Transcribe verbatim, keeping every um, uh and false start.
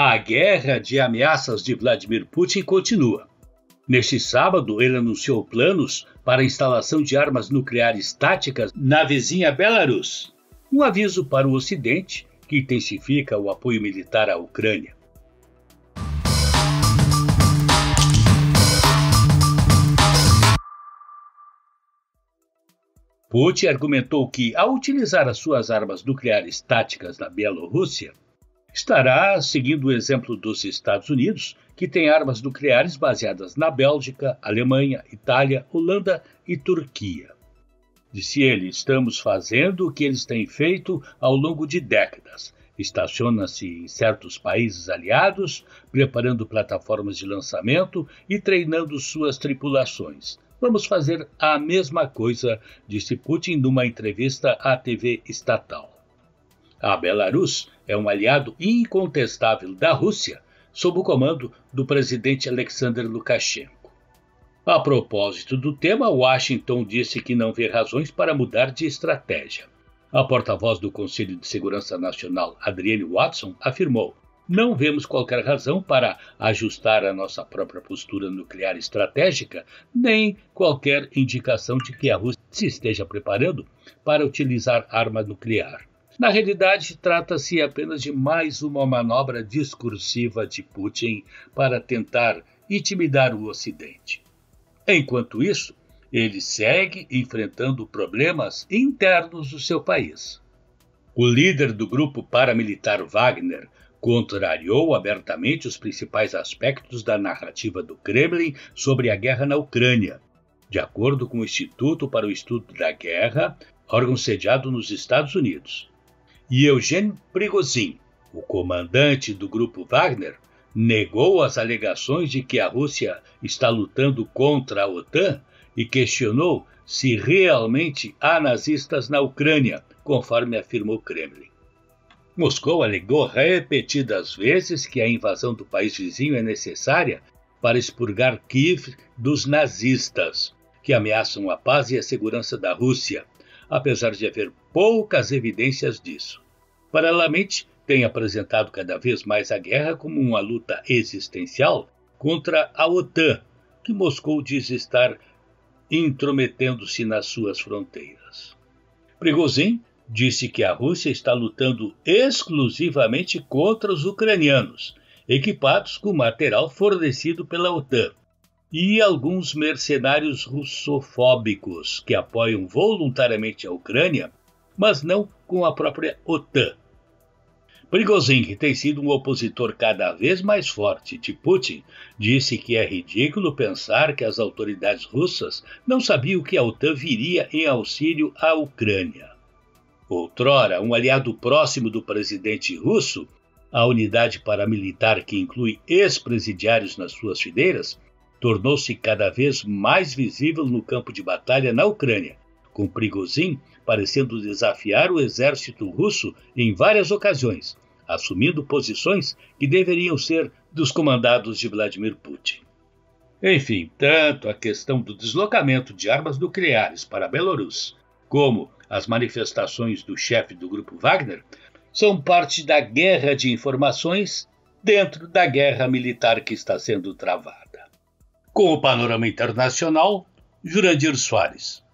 A guerra de ameaças de Vladimir Putin continua. Neste sábado, ele anunciou planos para a instalação de armas nucleares táticas na vizinha Belarus. Um aviso para o Ocidente que intensifica o apoio militar à Ucrânia. Putin argumentou que, ao utilizar as suas armas nucleares táticas na Bielorrússia, estará seguindo o exemplo dos Estados Unidos, que tem armas nucleares baseadas na Bélgica, Alemanha, Itália, Holanda e Turquia. Disse ele, estamos fazendo o que eles têm feito ao longo de décadas. Estaciona-se em certos países aliados, preparando plataformas de lançamento e treinando suas tripulações. Vamos fazer a mesma coisa, disse Putin numa entrevista à T V estatal. A Belarus é um aliado incontestável da Rússia, sob o comando do presidente Alexander Lukashenko. A propósito do tema, Washington disse que não vê razões para mudar de estratégia. A porta-voz do Conselho de Segurança Nacional, Adrienne Watson, afirmou: não vemos qualquer razão para ajustar a nossa própria postura nuclear estratégica, nem qualquer indicação de que a Rússia se esteja preparando para utilizar arma nuclear. Na realidade, trata-se apenas de mais uma manobra discursiva de Putin para tentar intimidar o Ocidente. Enquanto isso, ele segue enfrentando problemas internos do seu país. O líder do grupo paramilitar Wagner contrariou abertamente os principais aspectos da narrativa do Kremlin sobre a guerra na Ucrânia. De acordo com o Instituto para o Estudo da Guerra, órgão sediado nos Estados Unidos. E Eugênio Prigozhin, o comandante do grupo Wagner, negou as alegações de que a Rússia está lutando contra a OTAN e questionou se realmente há nazistas na Ucrânia, conforme afirmou o Kremlin. Moscou alegou repetidas vezes que a invasão do país vizinho é necessária para expurgar Kiev dos nazistas, que ameaçam a paz e a segurança da Rússia, apesar de haver poucas evidências disso. Paralelamente, tem apresentado cada vez mais a guerra como uma luta existencial contra a OTAN, que Moscou diz estar intrometendo-se nas suas fronteiras. Prigozhin disse que a Rússia está lutando exclusivamente contra os ucranianos, equipados com material fornecido pela OTAN, e alguns mercenários russofóbicos que apoiam voluntariamente a Ucrânia, mas não com a própria OTAN. Prigozhin, que tem sido um opositor cada vez mais forte de Putin, disse que é ridículo pensar que as autoridades russas não sabiam que a OTAN viria em auxílio à Ucrânia. Outrora, um aliado próximo do presidente russo, a unidade paramilitar que inclui ex-presidiários nas suas fileiras, tornou-se cada vez mais visível no campo de batalha na Ucrânia, com Prigozhin parecendo desafiar o exército russo em várias ocasiões, assumindo posições que deveriam ser dos comandados de Vladimir Putin. Enfim, tanto a questão do deslocamento de armas nucleares para a Belarus, como as manifestações do chefe do grupo Wagner, são parte da guerra de informações dentro da guerra militar que está sendo travada. Com o panorama internacional, Jurandir Soares.